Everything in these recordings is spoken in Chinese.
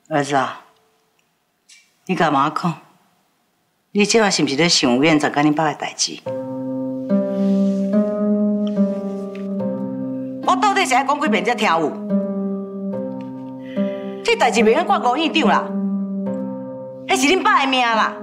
儿子啊，你甲妈讲，你即摆是毋是咧想怨在甲恁爸的代志？我到底是爱讲几遍才听有？这代志袂用怪吴院长啦，迄是恁爸的命啦。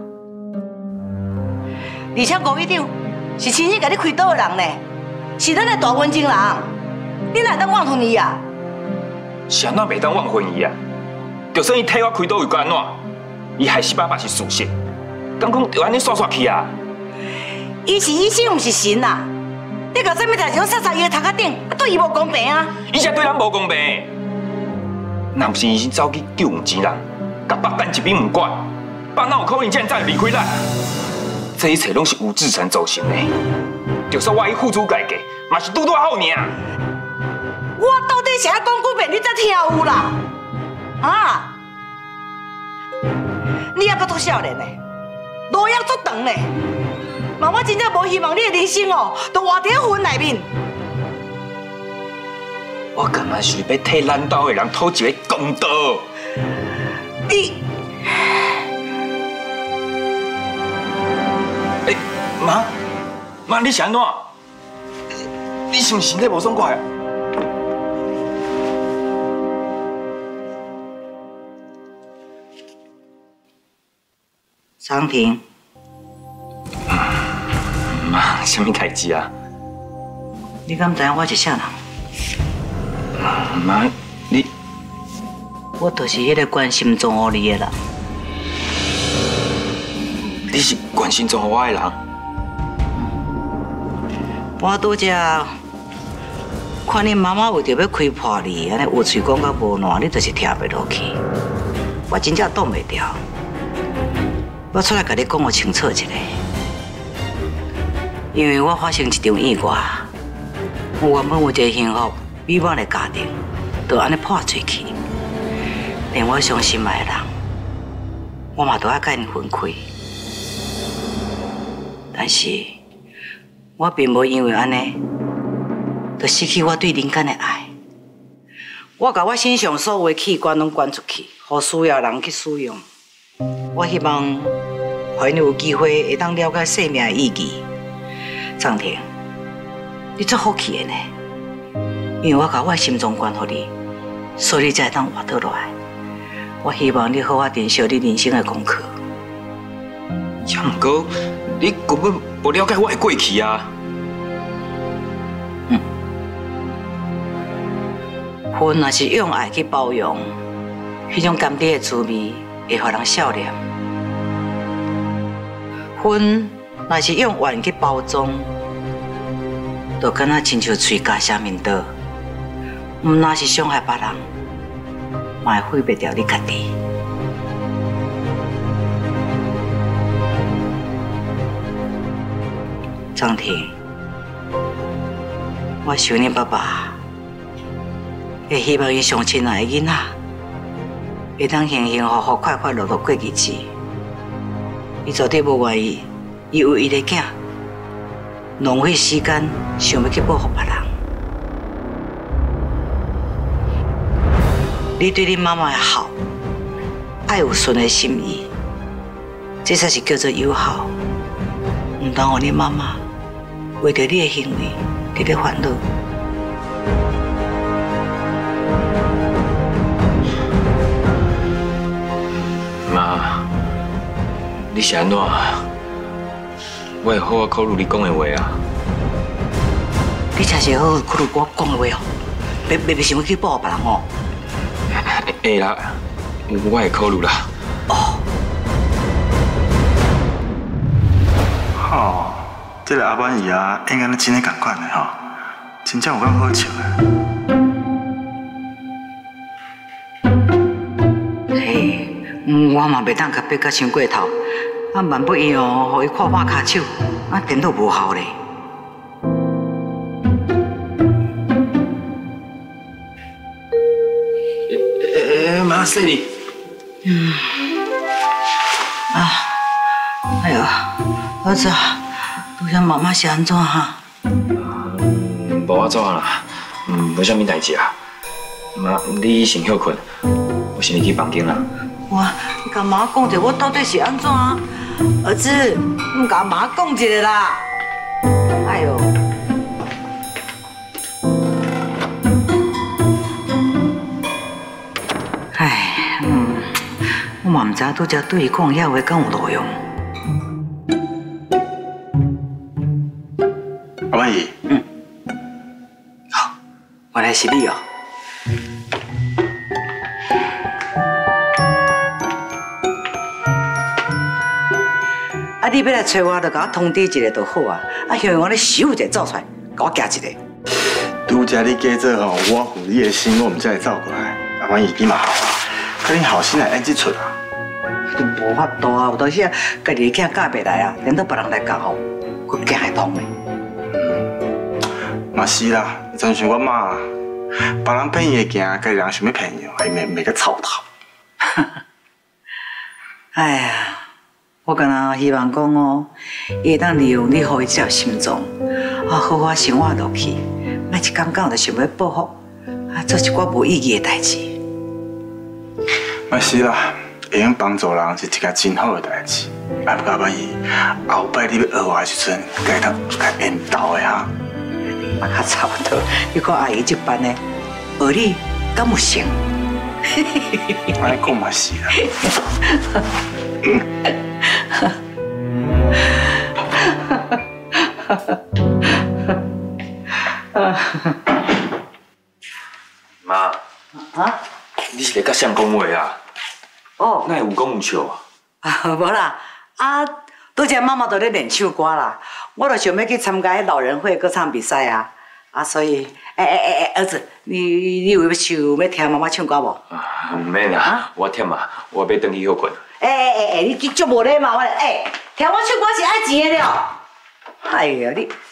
而且吴院长是亲自甲你开刀的人呢，是咱的大恩情人，你哪当忘婚伊啊？ 是安怎袂当忘婚伊啊？就算伊替我开刀又该安怎？伊害死爸爸是事实，敢讲就安尼煞煞去啊？ 伊是医生，毋是神啊！你搞啥物代志，杀杀伊的头壳顶，对伊无公平啊！ 伊才对咱无公平。若不是伊走去救援钱人，甲爸等一边唔管，爸哪有可能这样再离开咱？这一切拢是吴志成造成的。就算我已付出代价，嘛是拄拄好尔。 我到底是要讲几遍，你才听有啦？啊！你还阁足少年呢，路要足长呢。嘛，我真正无希望你的人生哦，都活伫婚内面。 我干嘛是要替咱家的人讨一个公道？ 你， 妈，你是安怎？你是不是身体无爽快啊？ 长平， 妈，什么代志啊？ 你敢知影我是啥人？ 妈，你， 我就是迄个关心中护你的人。 你是关心中我的人？ 我拄只看你妈妈为着要开破你，安尼有嘴讲到无烂，你就是听袂落去。我真正挡袂掉。我出来甲你讲个清楚一下，因为我发生一场意外，我原本有一个幸福美满的家庭，就安尼破碎去，连我相心爱的人，我嘛都要甲因分开。但是，我并无因为安尼，就失去我对人间的爱。我把我身上所有的器官拢捐出去，予需要人去使用。我希望，互因有机会会当了解生命的意义。张婷，你足好气的呢，因为我把我的心脏捐予你，所以你才会当活倒来。我希望你好好珍惜你人生的功课。 也毋过，你根本无了解我的过去啊。 婚若是用爱去包容，迄种甘甜的滋味会互人笑脸；婚若是用怨去包装，就敢若亲像嘴加啥面刀，毋若是伤害别人，嘛会毁灭掉你家己。张婷，我想你爸爸。会希望伊上亲爱的囡仔，会当幸幸福福、快快乐乐过日子。伊绝对无愿意，伊为伊的囝浪费时间，想要去报复别人。你对你妈妈的好，爱有顺的心意，这才是叫做友好。唔当互你妈妈为着你的行为，你咧烦恼。 妈，你是安怎？我会好好考虑你讲的话啊。 你真是好好考虑我讲的话哦，别想要去报复别人哦。 会啦，我会考虑啦。 哦。 哦，这个阿满姨啊，应该咧真诶同款的吼，真正有够好笑的。 我嘛袂当甲逼甲伤过头，啊万不伊哦，互伊看破骹手，啊颠倒无效咧。 妈，是你。 哎呦，儿子，拄则妈妈是安怎哈？ 无安怎啦，无啥物代志啊。妈，你先休困，我是你去房间啦。 哇，你甲妈讲者，我到底是安怎啊？儿子，你甲妈讲一下啦。哎呦！哎，我嘛唔知拄则对伊讲遐话敢有路用。 阿万姨， 好，原来是你哦。啊，你要来找我，就甲我通知一下就好啊。啊，像我咧咻一下走出来，甲我夹一个。 拄则你加做吼，我负你的心，我唔才会走过来。阿万姨，你嘛好啊，可你好心来演这出啊。 无法度啊，有当时啊，家己的囝教袂来啊，连到别人来教吼，佫惊会通的。 嘛是啦，真像我妈，别人骗伊的行，家己人想要骗伊，还袂个操头。 哎呀，我敢若希望讲哦，伊会当利用你予伊这条心脏，啊，好好生活落去，莫一天到就想要报复，啊，做一寡无意义的代志。 嘛是啦，会用帮助人是一件真好的代志。啊，不过万一后摆你要学我的时阵，该当该缘投的哈。 嘛较差不多，你看阿姨这班呢，学你敢有成？ 安尼讲嘛是啦。 妈， 啊？ 你是咧甲谁讲话啊？ 哦， 哪会有讲有笑啊？ 啊，无啦，啊，拄则妈妈都咧练唱歌啦，我就想要去参加老人会歌唱比赛啊，啊，所以，儿子，你有要听妈妈唱歌无？ 啊，唔免啦，我忝啊，我要回去休困。 你足无礼貌的，听我唱歌是爱钱的了。哎呀，你。